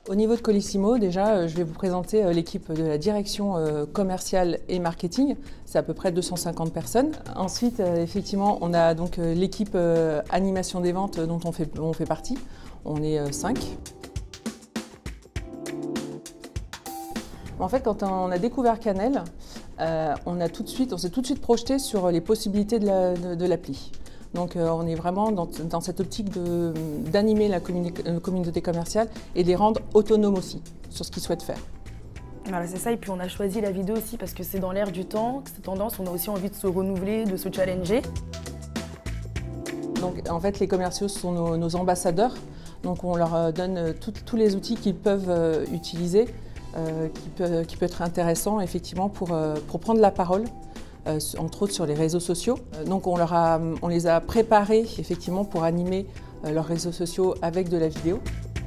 Au niveau de Colissimo, déjà, je vais vous présenter l'équipe de la direction commerciale et marketing. C'est à peu près 250 personnes. Ensuite, effectivement, on a donc l'équipe animation des ventes dont on fait partie. On est 5. En fait, quand on a découvert Cannelle, on s'est tout de suite projeté sur les possibilités de l'appli. Donc on est vraiment dans cette optique d'animer la communauté commerciale et de les rendre autonomes aussi sur ce qu'ils souhaitent faire. Voilà, c'est ça, et puis on a choisi la vidéo aussi parce que c'est dans l'air du temps, cette tendance, on a aussi envie de se renouveler, de se challenger. Donc en fait les commerciaux sont nos ambassadeurs, donc on leur donne tous les outils qu'ils peuvent utiliser, qui peut être intéressant effectivement pour prendre la parole. Entre autres sur les réseaux sociaux. Donc on les a préparés effectivement pour animer leurs réseaux sociaux avec de la vidéo.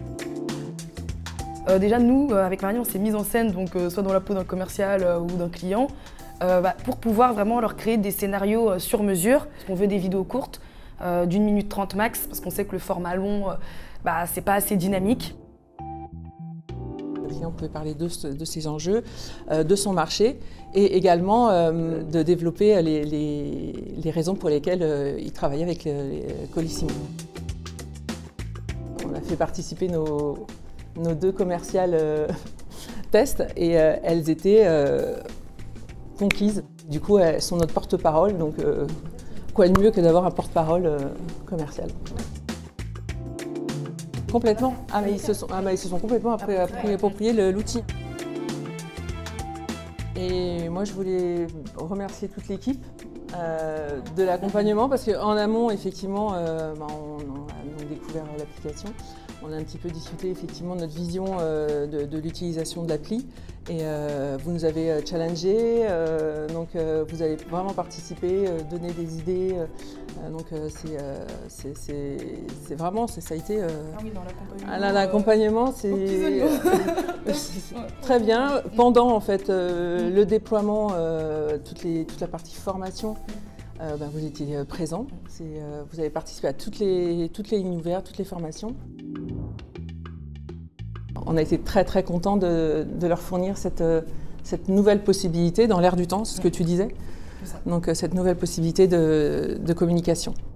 Déjà nous, avec Marie, on s'est mis en scène, donc, soit dans la peau d'un commercial ou d'un client, pour pouvoir vraiment leur créer des scénarios sur mesure. On veut des vidéos courtes, d'1 minute 30 max, parce qu'on sait que le format long, c'est pas assez dynamique. On pouvait parler de ses enjeux, de son marché et également de développer les raisons pour lesquelles il travaillait avec Colissimo. On a fait participer nos 2 commerciales tests et elles étaient conquises. Du coup, elles sont notre porte-parole, donc quoi de mieux que d'avoir un porte-parole commercial. Complètement. Ils se sont complètement approprié l'outil. Et moi, je voulais remercier toute l'équipe de l'accompagnement parce qu'en amont, effectivement, on a découvert l'application. On a un petit peu discuté effectivement de notre vision de l'utilisation de l'appli. Et vous nous avez challengé, donc vous avez vraiment participé, donné des idées. Donc c'est vraiment, ça a été l'accompagnement, c'est très bien. Pendant en fait le déploiement, toute la partie formation, vous étiez présents. Vous avez participé à toutes les lignes ouvertes, toutes les formations. On a été très contents de leur fournir cette nouvelle possibilité dans l'air du temps, c'est ce que tu disais. Donc cette nouvelle possibilité de communication.